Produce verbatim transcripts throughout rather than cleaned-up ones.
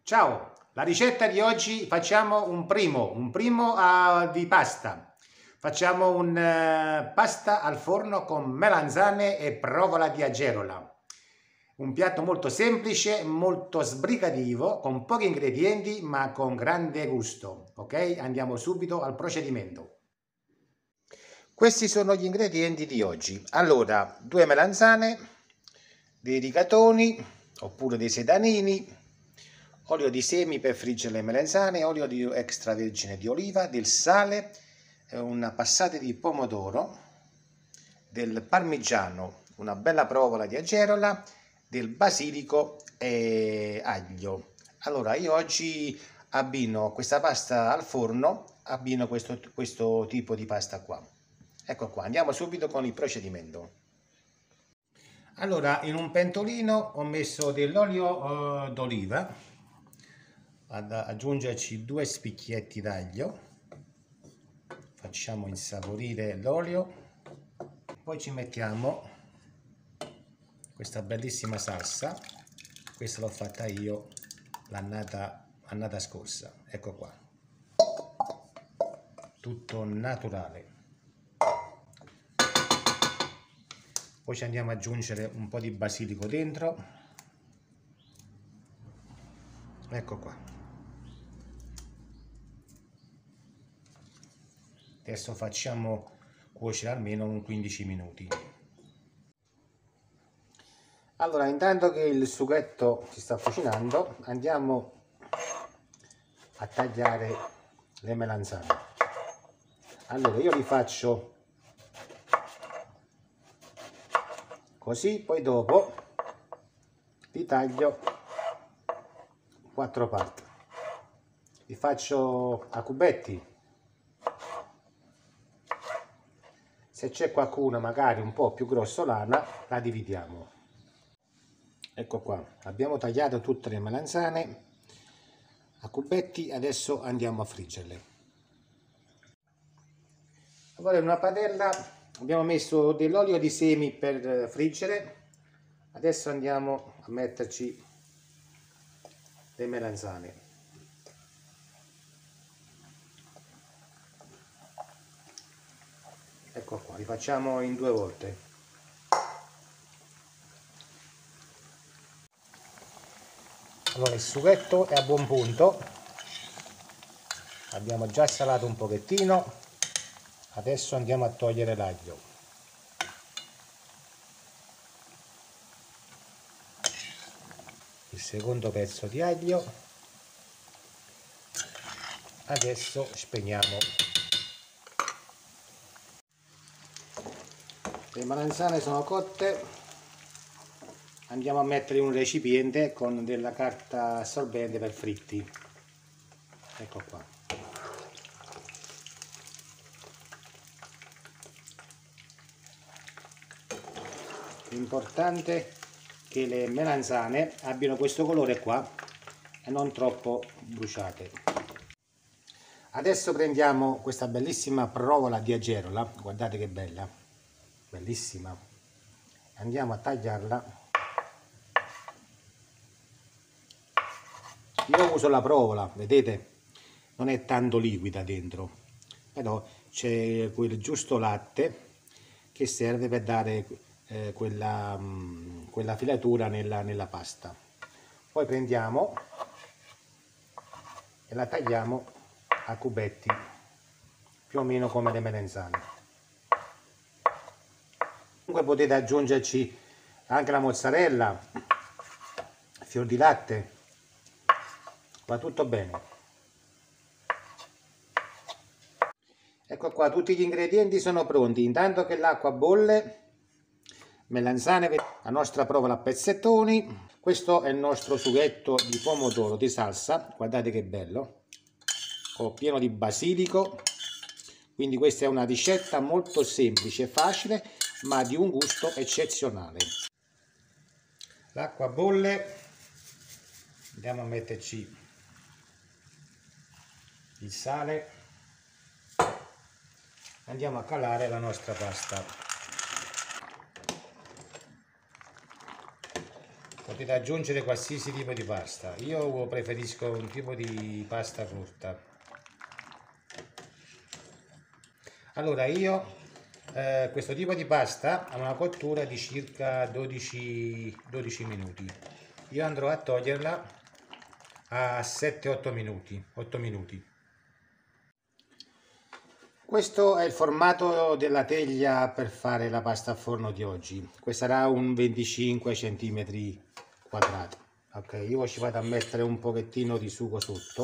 Ciao, la ricetta di oggi facciamo un primo, un primo uh, di pasta. Facciamo un uh, pasta al forno con melanzane e provola di acerola. Un piatto molto semplice, molto sbrigativo, con pochi ingredienti ma con grande gusto. Ok? Andiamo subito al procedimento. Questi sono gli ingredienti di oggi. Allora, due melanzane, dei rigatoni oppure dei sedanini, olio di semi per friggere le melanzane, olio di extravergine di oliva, del sale, una passata di pomodoro, del parmigiano, una bella provola di acerola, del basilico e aglio. Allora, io oggi abbino questa pasta al forno, abbino questo, questo tipo di pasta qua. Ecco qua, andiamo subito con il procedimento. Allora, in un pentolino ho messo dell'olio uh, d'oliva, ad aggiungerci due spicchietti d'aglio, facciamo insaporire l'olio, poi ci mettiamo questa bellissima salsa, questa l'ho fatta io l'annata annata scorsa, ecco qua, tutto naturale. Poi ci andiamo ad aggiungere un po' di basilico dentro, ecco qua. Adesso facciamo cuocere almeno un quindici minuti. Allora, intanto che il sughetto si sta cucinando, andiamo a tagliare le melanzane. Allora, io li faccio così, poi dopo li taglio quattro parti. Li faccio a cubetti. Se c'è qualcuno magari un po' più grossolana, la dividiamo. Ecco qua, abbiamo tagliato tutte le melanzane a cubetti, adesso andiamo a friggerle. Allora, in una padella abbiamo messo dell'olio di semi per friggere, adesso andiamo a metterci le melanzane. Ecco qua, li facciamo in due volte. Allora, il sughetto è a buon punto, abbiamo già salato un pochettino, adesso andiamo a togliere l'aglio. Il secondo pezzo di aglio, adesso spegniamo. Le melanzane sono cotte, andiamo a mettere in un recipiente con della carta assorbente per fritti. Ecco qua. L'importante è che le melanzane abbiano questo colore qua e non troppo bruciate. Adesso prendiamo questa bellissima provola di acerola, guardate che bella, bellissima. Andiamo a tagliarla. Io uso la provola, vedete? Non è tanto liquida dentro, però c'è quel giusto latte che serve per dare eh, quella, mh, quella filatura nella, nella pasta. Poi prendiamo e la tagliamo a cubetti, più o meno come le melanzane. Comunque potete aggiungerci anche la mozzarella, fior di latte, va tutto bene. Ecco qua, tutti gli ingredienti sono pronti. Intanto che l'acqua bolle, melanzane, la nostra provola a pezzettoni. Questo è il nostro sughetto di pomodoro di salsa, guardate che bello, ho pieno di basilico. Quindi questa è una ricetta molto semplice e facile, ma di un gusto eccezionale. L'acqua bolle, andiamo a metterci il sale, andiamo a calare la nostra pasta. Potete aggiungere qualsiasi tipo di pasta. Io preferisco un tipo di pasta corta. Allora io eh, questo tipo di pasta ha una cottura di circa dodici, dodici minuti. Io andrò a toglierla a sette otto minuti, otto minuti. Questo è il formato della teglia per fare la pasta a forno di oggi. Questo sarà un venticinque centimetri quadrati. Ok, io ci vado a mettere un pochettino di sugo sotto,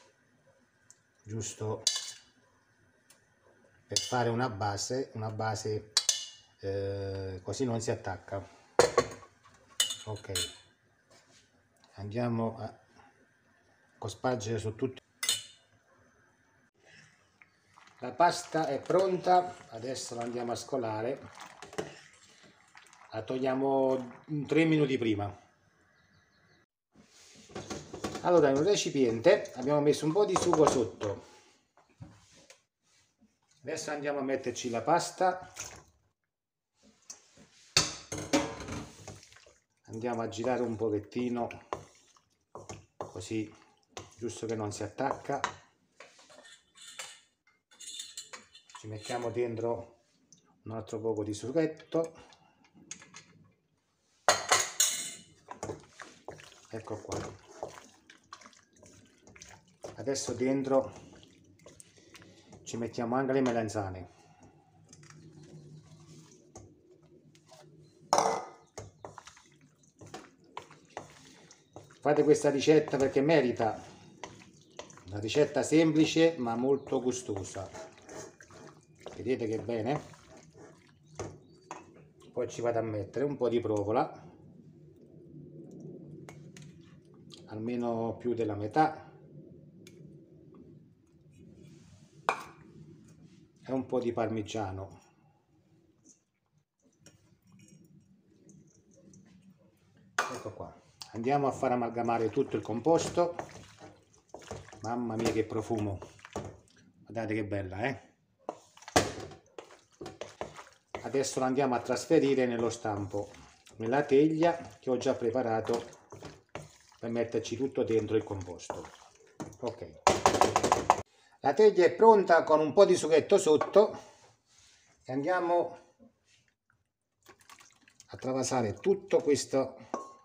giusto per fare una base, una base eh, così non si attacca. Ok, andiamo a cospargere su tutto. La pasta è pronta, adesso la andiamo a scolare, la togliamo tre minuti prima. Allora, in un recipiente abbiamo messo un po' di sugo sotto, adesso andiamo a metterci la pasta, andiamo a girare un pochettino, così, giusto che non si attacca. Ci mettiamo dentro un altro poco di sughetto, ecco qua. Adesso dentro ci mettiamo anche le melanzane. Fate questa ricetta perché merita, una ricetta semplice ma molto gustosa. Vedete che bene? Poi ci vado a mettere un po' di provola, almeno più della metà, e un po' di parmigiano. Ecco qua. Andiamo a far amalgamare tutto il composto. Mamma mia che profumo! Guardate che bella, eh? Adesso lo andiamo a trasferire nello stampo, nella teglia che ho già preparato per metterci tutto dentro il composto. Ok. La teglia è pronta con un po' di sughetto sotto e andiamo a travasare tutto questo,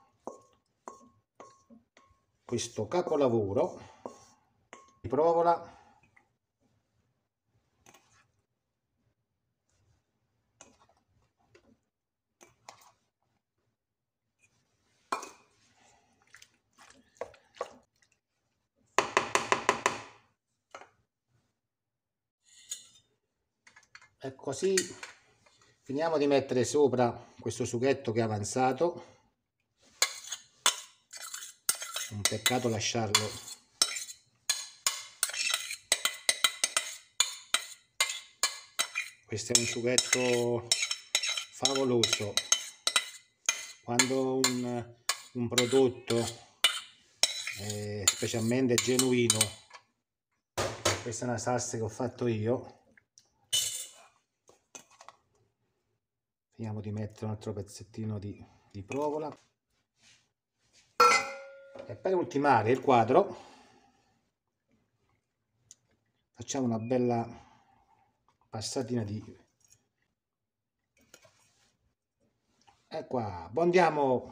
questo capolavoro di provola. E così finiamo di mettere sopra questo sughetto che è avanzato. Un peccato lasciarlo questo è un sughetto favoloso. Quando un, un prodotto eh, specialmente genuino, questa è una salsa che ho fatto io. Finiamo di mettere un altro pezzettino di, di provola e per ultimare il quadro facciamo una bella passatina di e qua abbondiamo.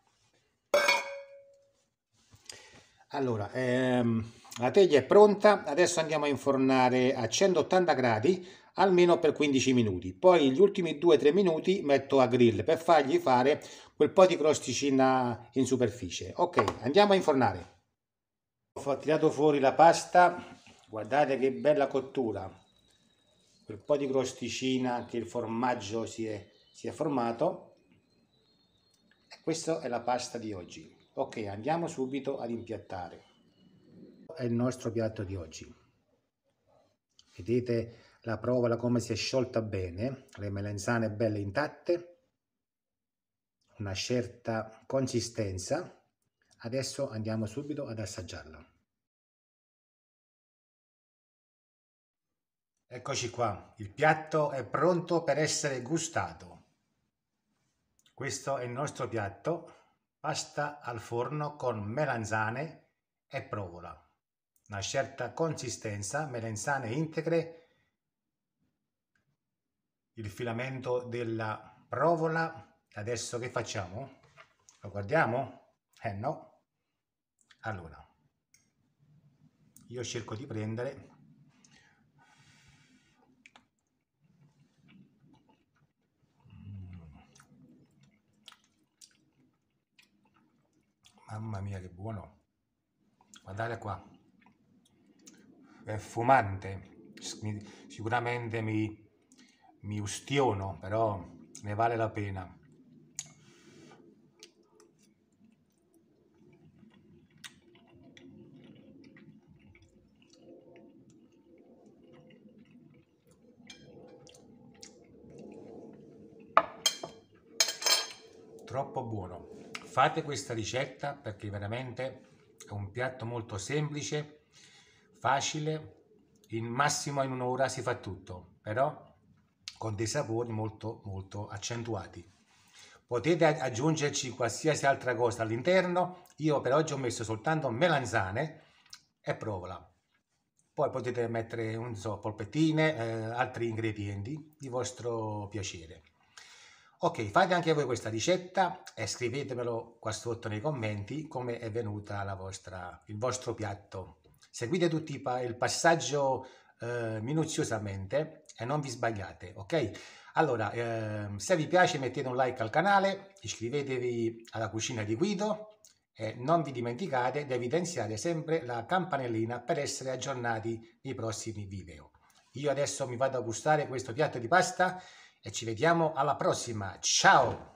Allora ehm, la teglia è pronta, adesso andiamo a infornare a centottanta gradi almeno per quindici minuti, poi gli ultimi due tre minuti metto a grill per fargli fare quel po' di crosticina in superficie. Ok, andiamo a infornare. Ho tirato fuori la pasta, guardate che bella cottura, quel po' di crosticina che il formaggio si è, si è formato. E questa è la pasta di oggi. Ok, andiamo subito ad impiattare. È il nostro piatto di oggi. Vedete la provola come si è sciolta bene, le melanzane belle intatte, una certa consistenza. Adesso andiamo subito ad assaggiarla. Eccoci qua, il piatto è pronto per essere gustato. Questo è il nostro piatto, pasta al forno con melanzane e provola. Una certa consistenza, melanzane integre, il filamento della provola. Adesso che facciamo? Lo guardiamo? Eh no. Allora, io cerco di prendere mamma mia che buono, guardate qua, è fumante, sicuramente mi, mi ustiono, però ne vale la pena. Troppo buono. Fate questa ricetta perché veramente è un piatto molto semplice, facile, in massimo in un'ora si fa tutto, però con dei sapori molto molto accentuati. Potete aggiungerci qualsiasi altra cosa all'interno, io per oggi ho messo soltanto melanzane e provola. Poi potete mettere, non so, polpettine, eh, altri ingredienti di vostro piacere. Ok, fate anche voi questa ricetta e scrivetemelo qua sotto nei commenti come è venuta la vostra, il vostro piatto. Seguite tutti il passaggio eh, minuziosamente e non vi sbagliate, ok? Allora, eh, se vi piace mettete un like al canale, iscrivetevi alla cucina di Guido e non vi dimenticate di evidenziare sempre la campanellina per essere aggiornati nei prossimi video. Io adesso mi vado a gustare questo piatto di pasta e ci vediamo alla prossima. Ciao!